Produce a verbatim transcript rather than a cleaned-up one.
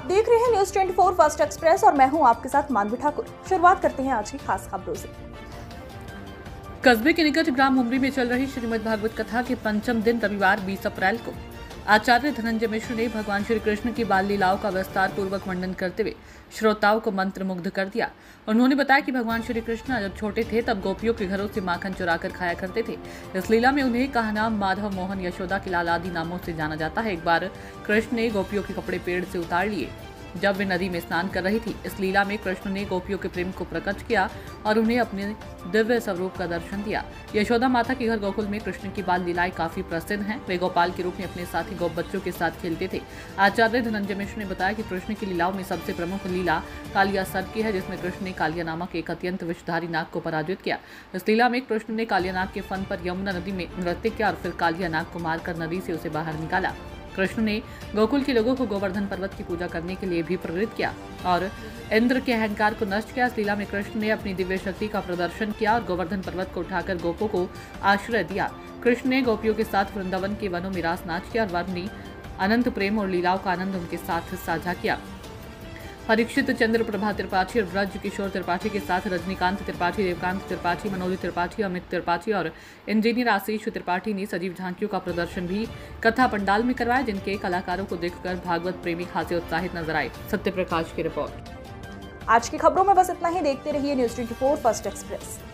आप देख रहे हैं न्यूज चौबीस फर्स्ट एक्सप्रेस और मैं हूं आपके साथ मानवी ठाकुर। शुरुआत करते हैं आज की खास खबरों से। कस्बे के निकट ग्राम उमरी में चल रही श्रीमद् भागवत कथा के पंचम दिन रविवार बीस अप्रैल को आचार्य धनंजय मिश्र ने भगवान श्री कृष्ण की बाल लीलाओं का विस्तार पूर्वक वर्णन करते हुए श्रोताओं को मंत्रमुग्ध कर दिया। उन्होंने बताया कि भगवान श्री कृष्ण जब छोटे थे तब गोपियों के घरों से माखन चुराकर खाया करते थे। इस लीला में उन्हें कहा नाम माधव, मोहन, यशोदा के लाल आदि नामों से जाना जाता है। एक बार कृष्ण ने गोपियों के कपड़े पेड़ से उतार लिए जब वे नदी में स्नान कर रही थी। इस लीला में कृष्ण ने गोपियों के प्रेम को प्रकट किया और उन्हें अपने दिव्य स्वरूप का दर्शन दिया। यशोदा माता के घर गोकुल में कृष्ण की बाल लीलाएं काफी प्रसिद्ध हैं। वे गोपाल के रूप में अपने साथी गोप बच्चों के साथ खेलते थे। आचार्य धनंजय मिश्र ने बताया कि कृष्ण की लीलाओं में सबसे प्रमुख लीला कालिया सर्प की है, जिसमें कृष्ण ने कालिया नामक एक अत्यंत विषधारी नाग को पराजित किया। इस लीला में कृष्ण ने कालिया नाग के फन पर यमुना नदी में नृत्य किया और फिर कालिया नाग को मारकर नदी से उसे बाहर निकाला। कृष्ण ने गोकुल के लोगों को गोवर्धन पर्वत की पूजा करने के लिए भी प्रेरित किया और इंद्र के अहंकार को नष्ट किया। इस लीला में कृष्ण ने अपनी दिव्य शक्ति का प्रदर्शन किया और गोवर्धन पर्वत को उठाकर गोपों को आश्रय दिया। कृष्ण ने गोपियों के साथ वृंदावन के वनों में रास नाच किया और अपनी अनंत प्रेम और लीलाओं का आनंद उनके साथ साझा किया। परीक्षित चंद्र प्रभा त्रिपाठी और ब्रज किशोर त्रिपाठी के साथ रजनीकांत त्रिपाठी, देवकांत त्रिपाठी, मनोज त्रिपाठी, अमित त्रिपाठी और इंजीनियर आशीष त्रिपाठी ने सजीव झांकियों का प्रदर्शन भी कथा पंडाल में करवाया, जिनके कलाकारों को देखकर भागवत प्रेमी खासे उत्साहित नजर आए। सत्य प्रकाश की रिपोर्ट। आज की खबरों में बस इतना ही। देखते रहिए न्यूज चौबीस फर्स्ट एक्सप्रेस।